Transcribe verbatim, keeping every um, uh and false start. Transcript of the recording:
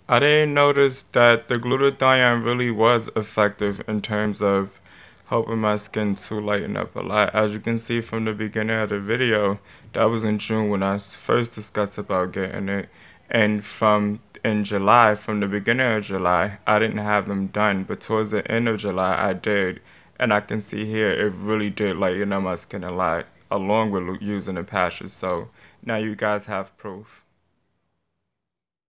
I didn't notice that the glutathione really was effective in terms of helping my skin to lighten up a lot. As you can see from the beginning of the video, that was in June when I first discussed about getting it. And from in July, from the beginning of July, I didn't have them done, but towards the end of July, I did. And I can see here, it really did lighten up my skin a lot, along with using the patches. So now you guys have proof.